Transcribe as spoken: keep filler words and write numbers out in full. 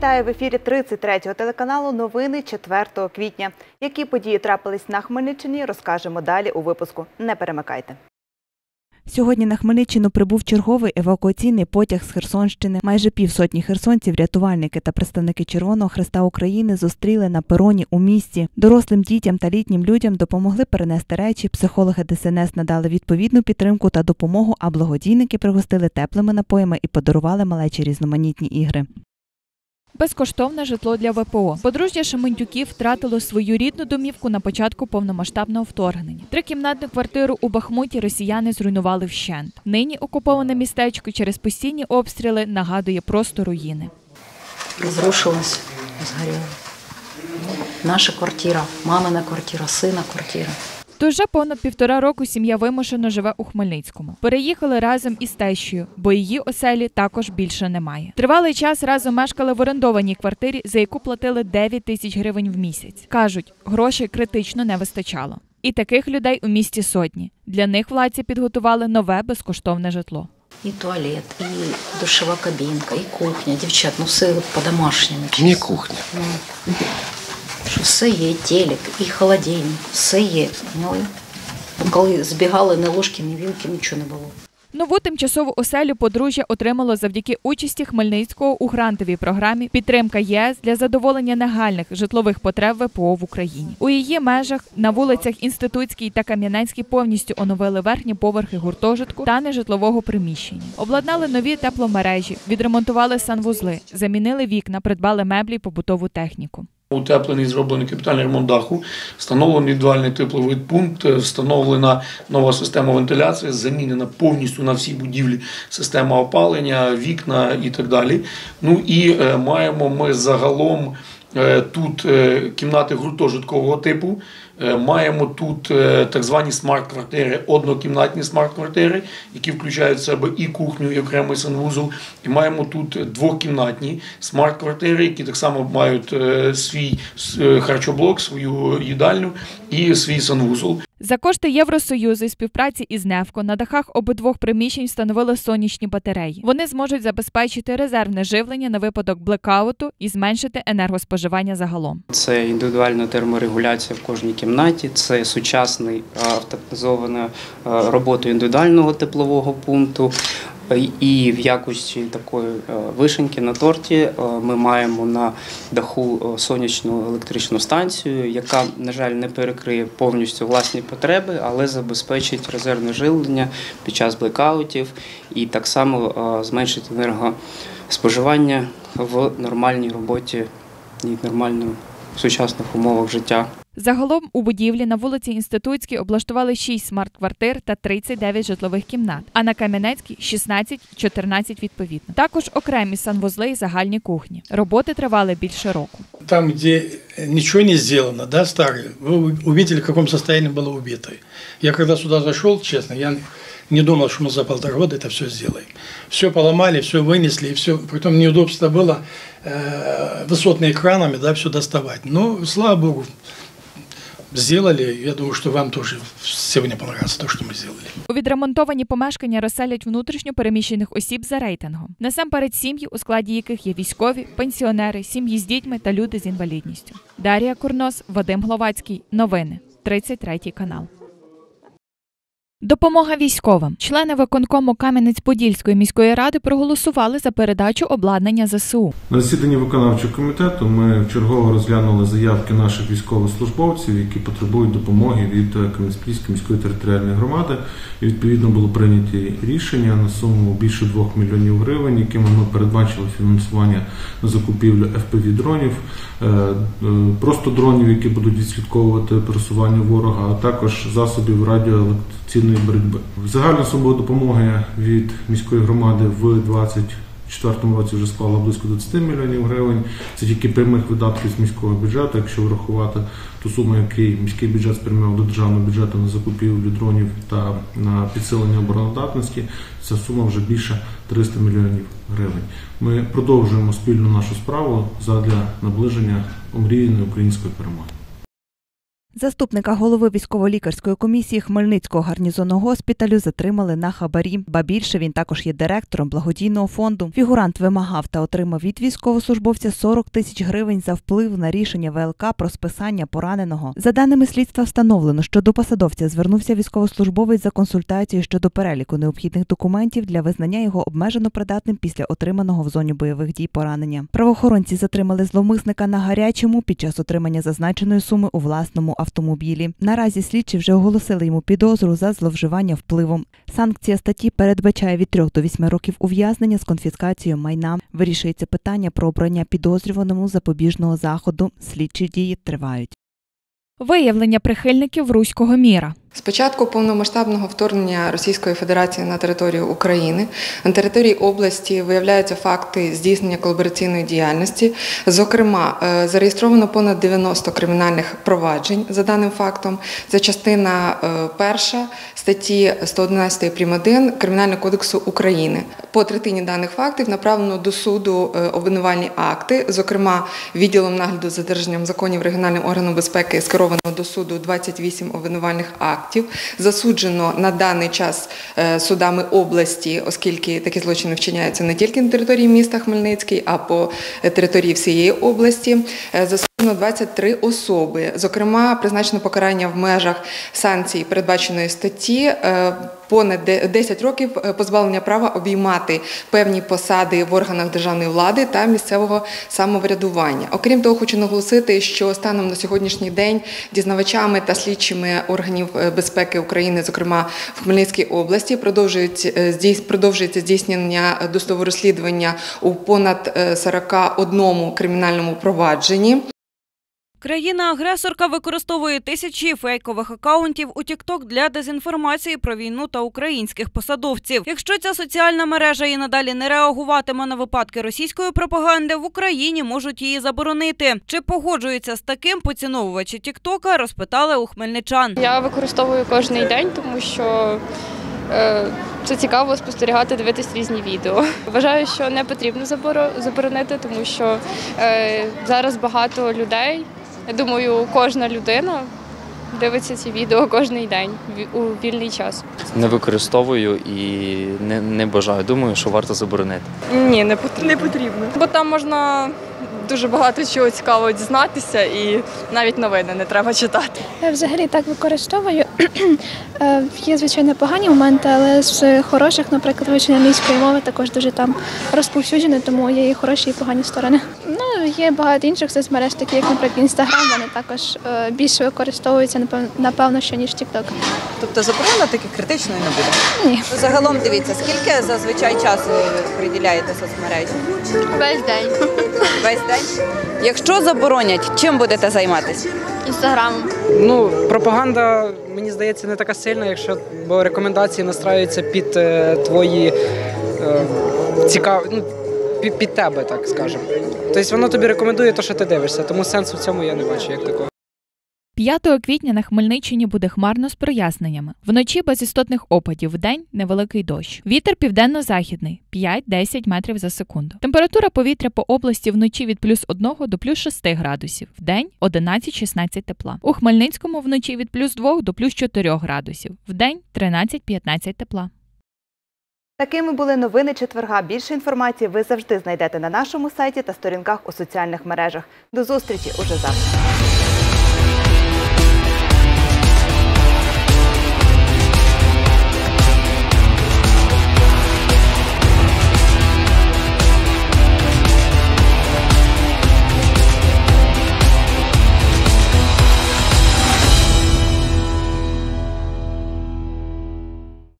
Вітаю в ефірі тридцять третього телеканалу «Новини четвертого квітня». Які події трапились на Хмельниччині, розкажемо далі у випуску. Не перемикайте. Сьогодні на Хмельниччину прибув черговий евакуаційний потяг з Херсонщини. Майже півсотні херсонців, рятувальники та представники Червоного Хреста України зустріли на пероні у місті. Дорослим дітям та літнім людям допомогли перенести речі, психологи Де Ес Ен Ес надали відповідну підтримку та допомогу, а благодійники пригостили теплими напоями і подарували малечі різноманітні ігри. Безкоштовне житло для Ве Пе О. Подружжя Шемендюків втратило свою рідну домівку на початку повномасштабного вторгнення. Трикімнатну квартиру у Бахмуті росіяни зруйнували вщент. Нині окуповане містечко через постійні обстріли нагадує просто руїни. Розрушилось, згоріло. Наша квартира, мамина квартира, сина квартира. То вже понад півтора року сім'я вимушено живе у Хмельницькому. Переїхали разом із тещою, бо її оселі також більше немає. Тривалий час разом мешкали в орендованій квартирі, за яку платили дев'ять тисяч гривень в місяць. Кажуть, грошей критично не вистачало. І таких людей у місті сотні. Для них владці підготували нове безкоштовне житло. І туалет, і душова кабінка, і кухня. Дівчат, ну все по-домашньому. Не кухня. Ну, що все є, і телек, і холодильник, все є. Ну, коли збігали, ні ложки, ні вілки, нічого не було. Нову тимчасову оселю подружжя отримало завдяки участі Хмельницького у грантовій програмі «Підтримка Є С» для задоволення нагальних житлових потреб Ве Пе О в Україні. У її межах на вулицях Інститутській та Кам'янецькій повністю оновили верхні поверхи гуртожитку та нежитлового приміщення. Обладнали нові тепломережі, відремонтували санвузли, замінили вікна, придбали меблі й побутову техніку. Утеплений, зроблений капітальний ремонт даху, встановлений індивідуальний тепловий пункт, встановлена нова система вентиляції, замінена повністю на всій будівлі система опалення, вікна і так далі. Ну і е, маємо ми загалом е, тут е, кімнати гуртожиткового типу, е, маємо тут е, так звані смарт-квартири, однокімнатні смарт-квартири, які включають в себе і кухню, і окремий санвузол. І маємо тут двокімнатні смарт-квартири, які так само мають е, свій е, харчоблок, свою їдальню і свій санвузол. За кошти Євросоюзу і співпраці із НЕФКО на дахах обидвох приміщень встановили сонячні батареї. Вони зможуть забезпечити резервне живлення на випадок блекауту і зменшити енергоспоживання загалом. Це індивідуальна терморегуляція в кожній кімнаті, це сучасний автоматизована робота індивідуального теплового пункту. І в якості такої вишеньки на торті ми маємо на даху сонячну електричну станцію, яка, на жаль, не перекриє повністю власні потреби, але забезпечить резервне живлення під час блекаутів і так само зменшить енергоспоживання в нормальній роботі і нормальних сучасних умовах життя. Загалом у будівлі на вулиці Інститутській облаштували шість смарт-квартир та тридцять дев'ять житлових кімнат, а на Кам'янецькій – шістнадцять, чотирнадцять відповідно. Також окремі санвузли і загальні кухні. Роботи тривали більше року. Там, де нічого не зроблено, да, старі, ви побачили, в якому стані було убито. Я коли сюди зайшов, чесно, я не думал, что мы за полтора года это все сделаем. Все поломали, все вынесли, и все. Притом неудобство было э, высотными кранами, да, все доставать. Но, слава Богу, сделали. Я думаю, что вам тоже сегодня понравится то, что мы сделали. У відремонтовані помешкання розселять внутрішньо переміщених осіб за рейтингом. Насамперед сім'ї, у складі яких є військові, пенсіонери, сім'ї з дітьми та люди з інвалідністю. Дар'я Курнос, Вадим Гловацький. Новини. тридцять третій канал. Допомога військовим. Члени виконкому Кам'янець-Подільської міської ради проголосували за передачу обладнання Зе Се У. На засіданні виконавчого комітету ми вчергово розглянули заявки наших військовослужбовців, які потребують допомоги від Кам'янець-Подільської міської територіальної громади. І відповідно було прийняті рішення на суму більше двох мільйонів гривень, якими ми передбачили фінансування на закупівлю еф пі ві-дронів, просто дронів, які будуть відслідковувати пересування ворога, а також засобів радіоелектронної боротьби. Загальна сума допомоги від міської громади в двадцять четвертому році вже склала близько двадцять мільйонів гривень. Це тільки прямих видатків з міського бюджету. Якщо врахувати ту суму, яку міський бюджет спрямував до державного бюджету на закупівлю дронів та на підсилення обороноздатності, ця сума вже більше триста мільйонів гривень. Ми продовжуємо спільну нашу справу задля наближення омріяної української перемоги. Заступника голови військово-лікарської комісії Хмельницького гарнізонного госпіталю затримали на хабарі. Ба більше, він також є директором благодійного фонду. Фігурант вимагав та отримав від військовослужбовця сорок тисяч гривень за вплив на рішення Ве Ел Ка про списання пораненого. За даними слідства, встановлено, що до посадовця звернувся військовослужбовець за консультацією щодо переліку необхідних документів для визнання його обмежено придатним після отриманого в зоні бойових дій поранення. Правоохоронці затримали зловмисника на гарячому під час отримання зазначеної суми у власному автомобілі. Наразі слідчі вже оголосили йому підозру за зловживання впливом. Санкція статті передбачає від трьох до восьми років ув'язнення з конфіскацією майна. Вирішується питання про обрання підозрюваному запобіжного заходу. Слідчі дії тривають. Виявлення прихильників руського міра. З початку повномасштабного вторгнення Російської Федерації на територію України на території області виявляються факти здійснення колабораційної діяльності. Зокрема, зареєстровано понад дев'яносто кримінальних проваджень за даним фактом. Це частина перша статті сто одинадцять прим. один Кримінального кодексу України. По третині даних фактів направлено до суду обвинувальні акти. Зокрема, відділом нагляду за додержанням законів регіональним органом безпеки скеровано до суду двадцять вісім обвинувальних актів. Засуджено на даний час судами області, оскільки такі злочини вчиняються не тільки на території міста Хмельницький, а по території всієї області. Засуджено двадцять три особи. Зокрема, призначено покарання в межах санкцій передбаченої статті понад десять років позбавлення права обіймати певні посади в органах державної влади та місцевого самоврядування. Окрім того, хочу наголосити, що станом на сьогоднішній день дізнавачами та слідчими органів безпеки України, зокрема в Хмельницькій області, продовжується здійснення досудового розслідування у понад сорока одному кримінальному провадженні. Країна-агресорка використовує тисячі фейкових акаунтів у тік-ток для дезінформації про війну та українських посадовців. Якщо ця соціальна мережа і надалі не реагуватиме на випадки російської пропаганди, в Україні можуть її заборонити. Чи погоджуються з таким поціновувачі тік-тока, розпитали у хмельничан. Я використовую кожен день, тому що е, це цікаво спостерігати, дивитись різні відео. Вважаю, що не потрібно заборонити, тому що е, зараз багато людей. Я думаю, кожна людина дивиться ці відео кожен день у вільний час. Не використовую і не, не бажаю. Думаю, що варто заборонити. Ні, не потрібно. Не потрібно. Бо там можна дуже багато чого цікавого дізнатися і навіть новини не треба читати. Я взагалі так використовую. Є, звичайно, погані моменти, але з хороших, наприклад, вивчення англійської мови також дуже там розповсюджено, тому є і хороші, і погані сторони. Ну, є багато інших соцмереж, такі як, наприклад, Інстаграм, вони також більше використовуються, напевно, що ніж тік-ток. Тобто заборона таки критичної не буде? Ні. Загалом, дивіться, скільки зазвичай часу приділяєте соцмережі? Весь день. Весь день? Якщо заборонять, чим будете займатися? Інстаграмом. Ну, пропаганда, мені здається, не така сильна, якщо, бо рекомендації настраюються під е, твої е, цікаві, ну, під, під тебе, так скажемо. Тобто воно тобі рекомендує те, що ти дивишся, тому сенсу в цьому я не бачу як такого. п'ятого квітня на Хмельниччині буде хмарно з проясненнями. Вночі без істотних опадів, вдень невеликий дощ. Вітер південно-західний – п'ять-десять метрів за секунду. Температура повітря по області вночі від плюс одного до плюс шести градусів, вдень – одинадцять-шістнадцять тепла. У Хмельницькому вночі від плюс двох до плюс чотирьох градусів, вдень – тринадцять-п'ятнадцять тепла. Такими були новини четверга. Більше інформації ви завжди знайдете на нашому сайті та сторінках у соціальних мережах. До зустрічі уже завтра.